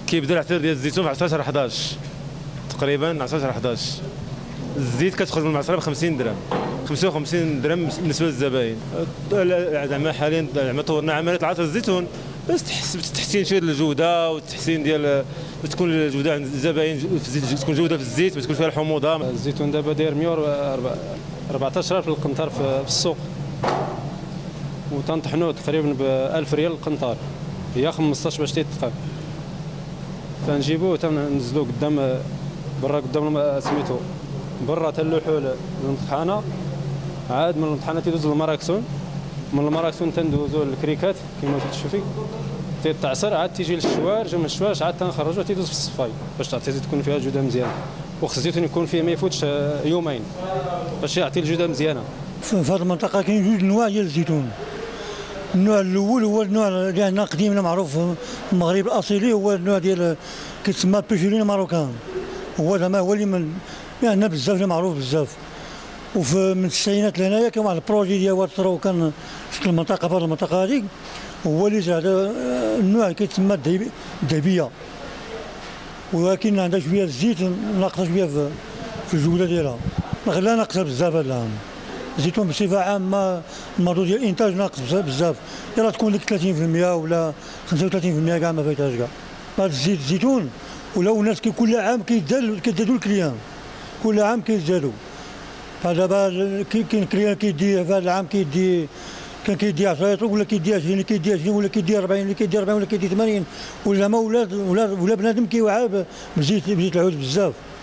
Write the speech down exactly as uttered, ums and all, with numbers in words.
كيبدا العصير ديال الزيتون في عشرة حداش تقريبا، عشرة حداش. الزيت كتخرج من المعصره ب خمسين درهم، خمسة وخمسين درهم بالنسبه للزباين. زعما حاليا زعما طورنا عمليه العصير الزيتون بس تحسين شويه الجوده والتحسين ديال تكون الجوده عند الزباين في الزيت، تكون جوده في الزيت وتكون فيها الحموضه. الزيتون دابا داير مية وأربعطاش ألف القنطار في السوق، وتنطحنوه تقريبا ب ألف ريال القنطار، هي خمسطاش باش تيتقام. تنجيبوه تنزلوه قدام برا قدام سميتو برا تنلوحو للمطحنه، عاد من المطحنه تيدوز للمراكسون، من المراكسون تندوزو للكريكات كما كتشوفي تيتعصر، عاد تيجي للشوارج، ومن الشوارج عاد تنخرجوه تيدوز في الصفاي باش تعطي تكون فيها جوده مزيانه. وخص الزيتون يكون فيه ما يفوتش يومين باش يعطي الجوده مزيانه. في هذه المنطقه كاين جوج انواع ديال الزيتون. النوع الاول هو النوع اللي عندنا قديم معروف في المغرب الاصيلي، هو النوع ديال كيتسمى بيجولين ماروكان، هو زعما هو اللي من عندنا بزاف اللي معروف بزاف. وفي من التسعينات لهنايا كان واحد البروجي ديال واترو كان في المنطقه، في هذه المنطقه هذيك هو اللي زاد النوع اللي كيتسمى الذهبيه، ولكن عندها شويه الزيت ناقصه شويه في الجوده ديالها، لا ناقصه بزاف هذا العام. الزيتون بصفه عامه الموضوع ديال الانتاج ناقص بزاف، يلاه تكون لك ثلاثين بالمئة ولا خمسة وثلاثين بالمئة كاع ما فايتهاش كاع. هذا الزيت الزيتون ولاو الناس كل عام كيزدادوا كيزدادوا الكليان، كل عام كيزدادوا. فدابا كاين كليان كيدي في هذا العام كيدي كان كيدي عشرة يطلق ولا كيدي عشرين، كيدي عشرين ولا كيدي أربعين، ولا كيدي أربعين ولا كيدي ثمانين، ولا ما ولا ولا بنادم كيوعى بزيت بزيت العود بزاف.